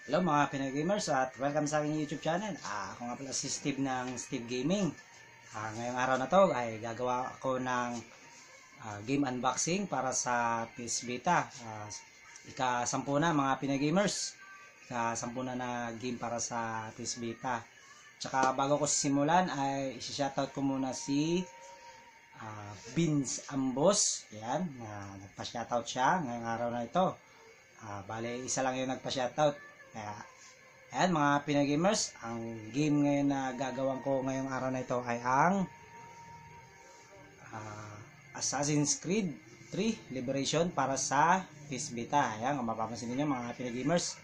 Hello mga Pinoy gamers at welcome sa aking YouTube channel. Ako nga pala si Steve ng Steve Gaming. Ngayong araw na to ay gagawa ako ng game unboxing para sa PS Vita. Ika-10 na mga Pinoy gamers. Ika-10 na game para sa PS Vita. Tsaka bago ko simulan ay isi-shoutout ko muna si Beans Ambos. Yan, nagpa-shoutout siya ngayong araw na ito. Bale, isa lang yung nagpa-shoutout. Kaya, ayan mga Pinoy gamers, ang game ngayon na gagawin ko ngayong araw na ito ay ang Assassin's Creed 3 Liberation para sa PS Vita. Ayan, kung mapapansin niyo mga Pinoy gamers.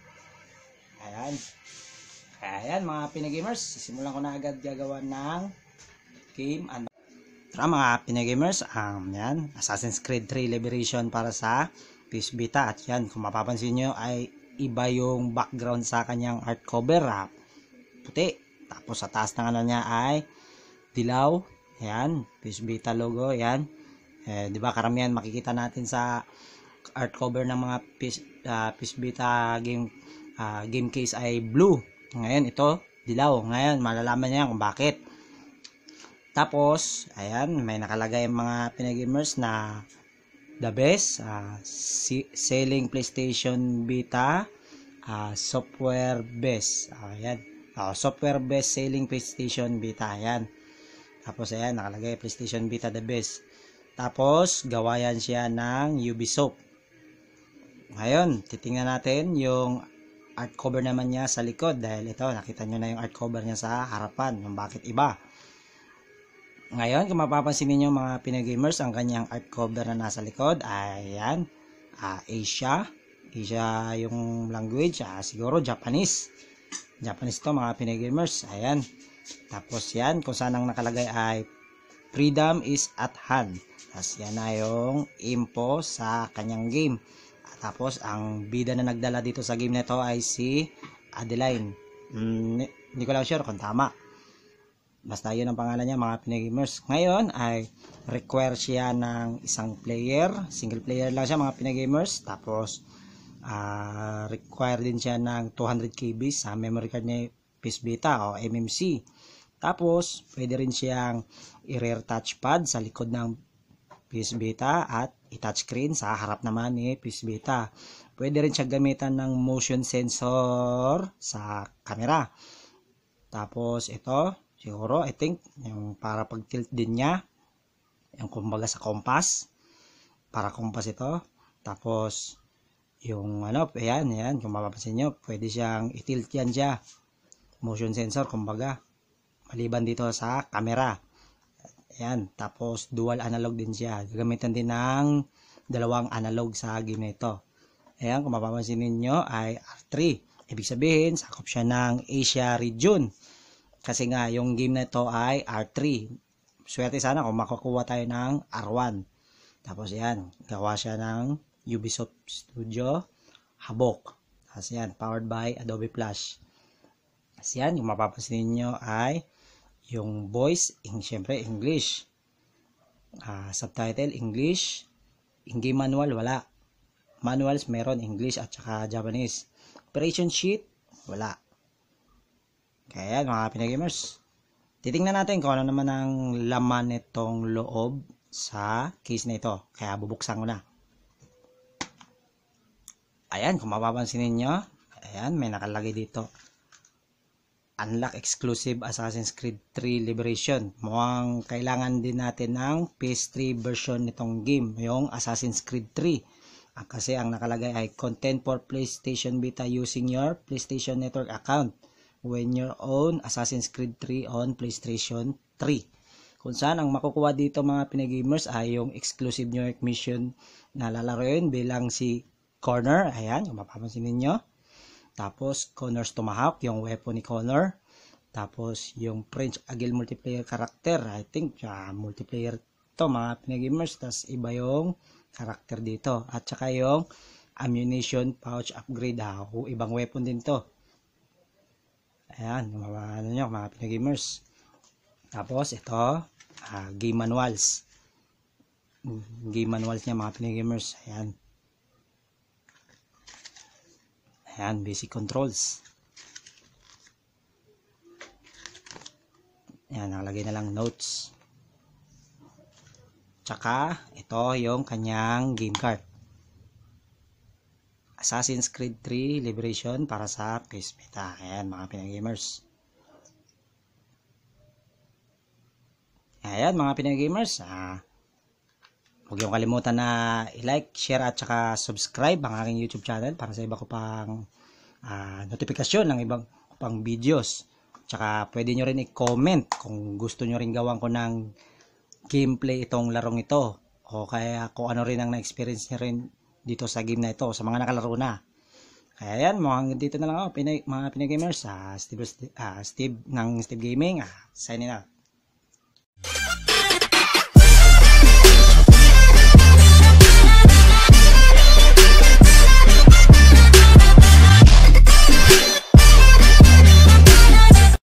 Ayan mga Pinoy gamers, simulan ko na agad gagawa ng game. Tara mga Pinoy gamers, yan, Assassin's Creed 3 Liberation para sa PS Vita. At yan, kung mapapansin niyo ay iba yung background sa kanyang art cover, puti. Tapos sa taas ng ano niya ay dilaw. Ayan, PS Vita logo, ayan. Di ba karamihan makikita natin sa art cover ng mga PS Vita game case ay blue. Ngayon ito dilaw. Ngayon malalaman niya kung bakit. Tapos ayan, may nakalagay yung mga Pinoy gamers na the best selling PlayStation Vita software best. Ayan. Software best selling PlayStation Vita. Ayan. Tapos ayan, nakalagay PlayStation Vita the best. Tapos gawayan siya ng Ubisoft. Ngayon, titingnan natin yung art cover naman niya sa likod dahil ito, nakita nyo na yung art cover niya sa harapan. Yung bakit iba. Ngayon, kung mapapansin niyo mga Pinoy gamers, ang kanyang art cover na nasa likod ay yan, Asia yung language, siguro Japanese to mga Pinoy gamers. Ayan, tapos yan, kung saan ang nakalagay ay freedom is at hand. Tapos yan na yung info sa kanyang game. Tapos ang bida na nagdala dito sa game na ito ay si Adeline. Hindi ko lang sure kung tama. Basta yun ang pangalan niya mga Pinoy gamers. Ngayon ay require siya ng isang player. Single player lang siya mga Pinoy gamers. Tapos require din siya ng 200 KB sa memory card ni PS Vita o MMC. Tapos pwede rin siyang i-rear touchpad sa likod ng PS Vita at i-touchscreen sa harap naman ni PS Vita. Pwede rin siya gamitan ng motion sensor sa camera. Tapos ito siguro, I think, yung para pag-tilt din niya, yung kumbaga sa compass, para compass ito. Tapos, yung ano, ayan, kung mapapansin nyo, pwede siyang i-tilt yan siya. Motion sensor, kumbaga, maliban dito sa camera. Ayan, tapos dual analog din siya. Gagamitan din ng dalawang analog sa game na ito. Ayan, kung mapapansin niyo ay R3. Ibig sabihin, sakop siya ng Asia region. Kasi nga, yung game na ito ay R3. Swerte sana kung makakuha tayo ng R1. Tapos yan, gawa siya ng Ubisoft Studio Habok. Tapos yan, powered by Adobe Flash. Tapos yan, yung mapapansin niyo ay yung voice, syempre English. Subtitle, English. In-game manual, wala. Manuals, meron English at saka Japanese. Operation sheet, wala. Kaya mga Pinoy gamers, titingnan natin kung ano naman ang laman nitong loob sa case na ito. Kaya bubuksan ko na. Ayan, kung mapapansin niyo, ayan, may nakalagay dito. Unlock exclusive Assassin's Creed 3 Liberation. Mukhang kailangan din natin ng PS3 version nitong game, yung Assassin's Creed 3. Kasi ang nakalagay ay content for PlayStation Vita using your PlayStation Network account when your own Assassin's Creed 3 on PlayStation 3. Kung saan ang makukuha dito mga Pinoy gamers ay yung exclusive New York mission na lalaroin bilang si Connor. Ayan, kung mapapansin ninyo. Tapos Connor's Tomahawk, yung weapon ni Connor. Tapos yung French Agile multiplayer character. I think multiplayer to mga Pinoy gamers. Tapos iba yung character dito. At saka yung ammunition pouch upgrade. Ibang weapon din to. Ayan, ano nyo mga Pinoy gamers. Tapos ito, game manuals. Game manuals niya mga Pinoy gamers. Ayan. Ayan, basic controls. Ayan, nakalagay na lang notes. Tsaka, ito yung kanyang game card. Assassin's Creed 3 Liberation para sa PS Vita. Ayan, mga Pinagamers. Ayan, mga Pinagamers. Huwag yung kalimutan na i-like, share at saka subscribe ang aking YouTube channel para sa iba ko pang notifikasyon ng ibang pang videos. Tsaka pwede nyo rin i-comment kung gusto nyo rin gawan ko ng gameplay itong larong ito, o kaya kung ano rin ang na-experience nyo rin dito sa game na ito sa mga nakalaro na. Kaya yan, mga dito na lang ako, mga Pinagamers. Steve ng Steb Gaming, signing out.